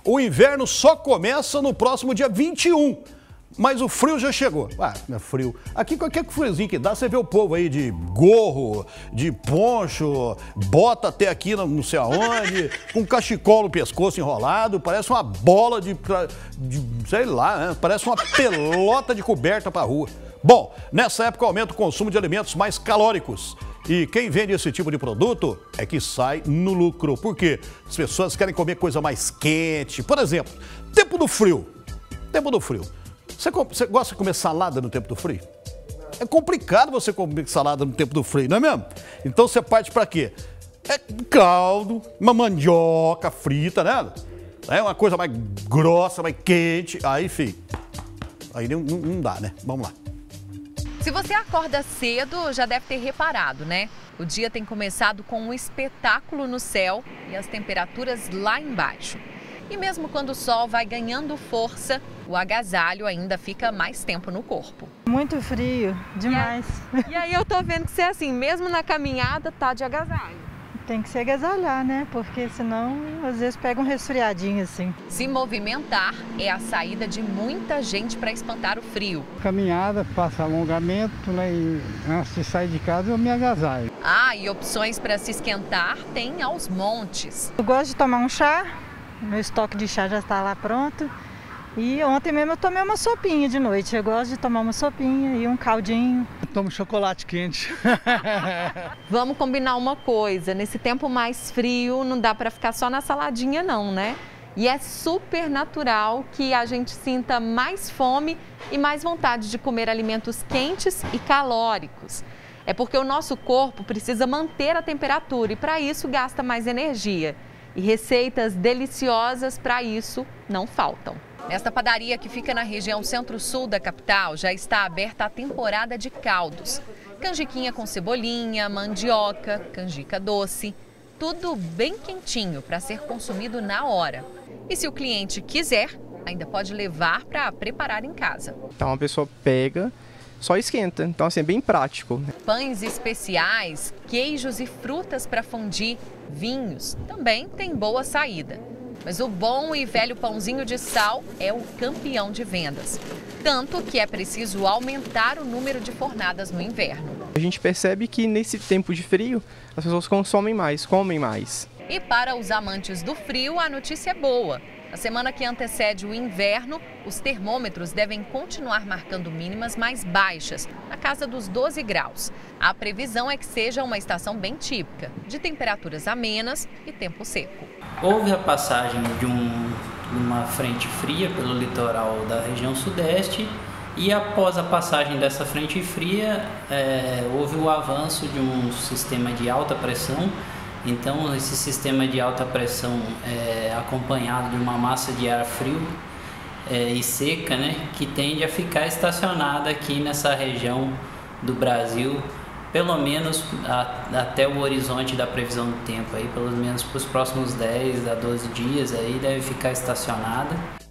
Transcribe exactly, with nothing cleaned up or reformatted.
O inverno só começa no próximo dia vinte e um. Mas o frio já chegou. Ah, é frio. Aqui qualquer friozinho que dá, você vê o povo aí de gorro, de poncho, bota até aqui não sei aonde, com cachecol no pescoço enrolado, parece uma bola de, de sei lá, né? Parece uma pelota de coberta pra rua. Bom, nessa época aumenta o consumo de alimentos mais calóricos. E quem vende esse tipo de produto é que sai no lucro. Por quê? As pessoas querem comer coisa mais quente. Por exemplo, tempo do frio. Tempo do frio. Você, você gosta de comer salada no tempo do frio? É complicado você comer salada no tempo do frio, não é mesmo? Então você parte para quê? É caldo, uma mandioca frita, né? É uma coisa mais grossa, mais quente. Aí, filho, aí não, não dá, né? Vamos lá. Se você acorda cedo, já deve ter reparado, né? O dia tem começado com um espetáculo no céu e as temperaturas lá embaixo. E mesmo quando o sol vai ganhando força, o agasalho ainda fica mais tempo no corpo. Muito frio, demais. E aí, e aí eu tô vendo que você, assim, mesmo na caminhada, tá de agasalho. Tem que se agasalhar, né? Porque senão, às vezes, pega um resfriadinho assim. Se movimentar é a saída de muita gente para espantar o frio. Caminhada, faço alongamento, né? E antes de sair de casa eu me agasalho. Ah, e opções para se esquentar tem aos montes. Eu gosto de tomar um chá, meu estoque de chá já está lá pronto. E ontem mesmo eu tomei uma sopinha de noite. Eu gosto de tomar uma sopinha e um caldinho. Eu tomo chocolate quente. Vamos combinar uma coisa, nesse tempo mais frio não dá para ficar só na saladinha não, né? E é super natural que a gente sinta mais fome e mais vontade de comer alimentos quentes e calóricos. É porque o nosso corpo precisa manter a temperatura e para isso gasta mais energia. E receitas deliciosas para isso não faltam. Nesta padaria que fica na região centro-sul da capital, já está aberta a temporada de caldos. Canjiquinha com cebolinha, mandioca, canjica doce, tudo bem quentinho para ser consumido na hora. E se o cliente quiser, ainda pode levar para preparar em casa. Então a pessoa pega, só esquenta, então assim é bem prático. Pães especiais, queijos e frutas para fundir, vinhos, também tem boa saída. Mas o bom e velho pãozinho de sal é o campeão de vendas. Tanto que é preciso aumentar o número de fornadas no inverno. A gente percebe que nesse tempo de frio as pessoas consomem mais, comem mais. E para os amantes do frio, a notícia é boa. Na semana que antecede o inverno, os termômetros devem continuar marcando mínimas mais baixas, na casa dos doze graus. A previsão é que seja uma estação bem típica, de temperaturas amenas e tempo seco. Houve a passagem de um, uma frente fria pelo litoral da região sudeste e após a passagem dessa frente fria, é, houve o avanço de um sistema de alta pressão. Então, esse sistema de alta pressão é acompanhado de uma massa de ar frio é, e seca, né, que tende a ficar estacionada aqui nessa região do Brasil, pelo menos a, até o horizonte da previsão do tempo, aí, pelo menos para os próximos dez a doze dias, aí deve ficar estacionada.